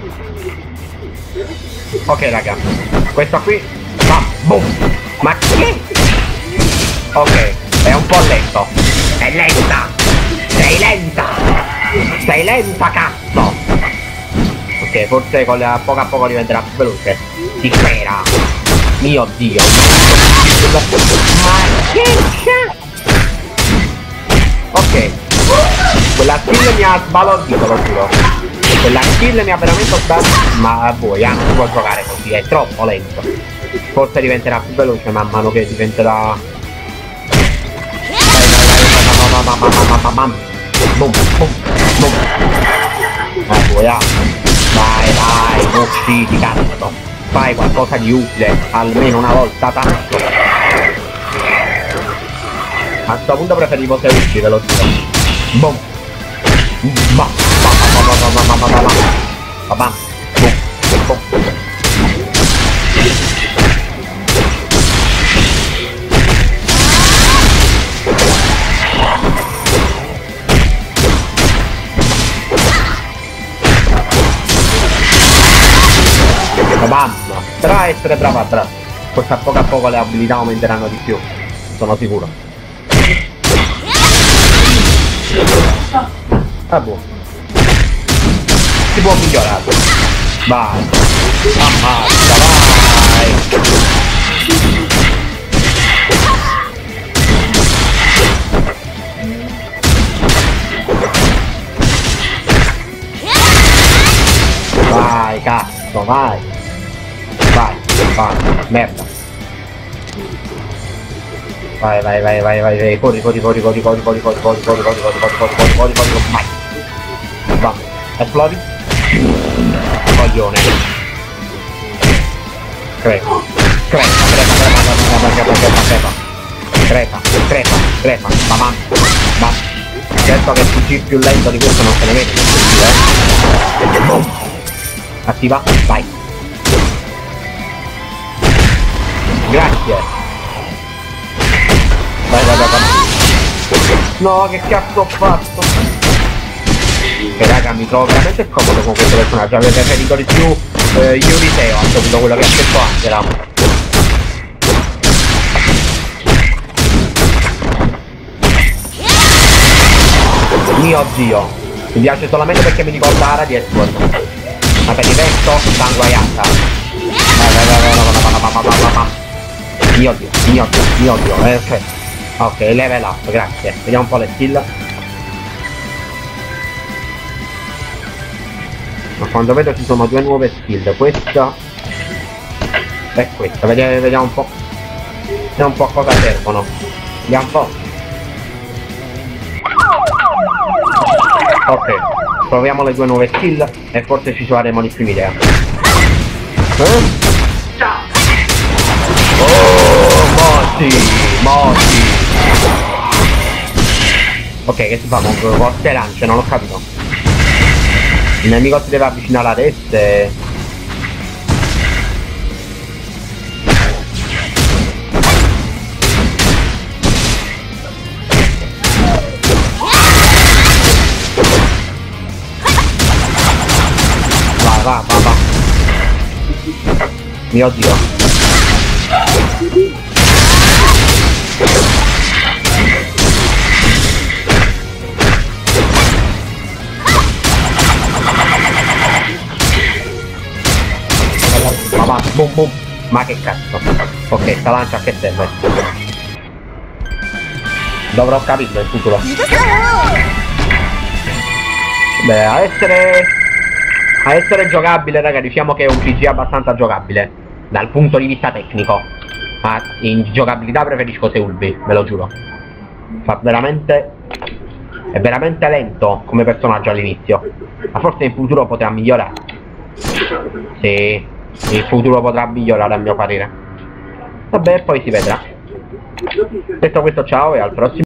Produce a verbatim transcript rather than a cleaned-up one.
Ok raga, questo qui va, boom. Ma che? Ok, è un po' lento. È lenta. Sei lenta. Sei lenta cazzo. Ok, forse con la, poco a poco diventerà più veloce. Si spera. Mio dio. Ma che cazzo? Ok, quella skill mi ha sbalordito, lo giuro. Quella skill mi ha veramente sbalordito. Ma voi, ah, non si può giocare così, è troppo lento. Forse diventerà più veloce man mano che diventerà. Vai, vai, vai, vai, vai, vai, boom, boom, boom. Vai, voi, ah. Vai, vai, non usciti, cazzo. Fai qualcosa di utile, almeno una volta tanto. A questo punto preferivo se uscire, ve lo giuro. Boom. Bam. Bam bam bam bam bam bam bam. Bam bam. Boom. Boom. Bam. Però essere brava a bravo. Forse a poco a poco le abilità aumenteranno di più. Sono sicuro. Ah boh. Si può migliorare. Vai. Ammazza, vai. Vai, cazzo, vai. Vai, vai, merda. Vai, vai, vai, vai, vai, vai, corri, corri, corri, corri, corri, corri, corri, corri, corri, corri, corri, corri, corri, corri, corri, corri, vai. Va, esplodi. Coglione. Crepa. Crepa, crepa, crepa, crepa, crepa, crepa, crepa. Crepa, crepa, crepa, va, va, va. Certo che il G più lento di questo non se ne vede, eh. Boom. Attiva, vai. Grazie. Vai, vai, vai, vai. No, che cazzo ho fatto? E raga, mi trovo veramente scomodo con questo personaggio. Avete preferito di più eh, Yuriteo, ha capito quello che ha detto Angela. Mio dio, mi piace solamente perché mi ricorda Ara di Edward. Ma per il resto, sanguaiata. Vai, vai, vai, vai, vai, vai, vai, vai, vai, vai. Mio dio, mio dio, mio dio, eh, ok. Ok, level up, grazie. Vediamo un po' le skill. Ma quando vedo ci sono due nuove skill, questa e questa. Vediamo, vediamo un po'. Vediamo un po' cosa servono. Vediamo un po'. Ok, proviamo le due nuove skill e forse ci faremo di più idea. Eh? Oh, morti, morti. Ok, che si fa con forze lance? Non ho capito. Il nemico si deve avvicinare ad esse. Vai, va, va, va. Mio dio. Ma va, boom boom. Ma che cazzo. Ok, sta lancia a che serve? Dovrò capirlo in futuro. Beh, a essere a essere giocabile, raga, diciamo che è un P G abbastanza giocabile dal punto di vista tecnico. Ma in giocabilità preferisco Seulvi, ve lo giuro. Fa veramente è veramente lento come personaggio all'inizio, ma forse in futuro potrà migliorare. Sì, in futuro potrà migliorare a mio parere. Vabbè, poi si vedrà. Detto questo, ciao e al prossimo.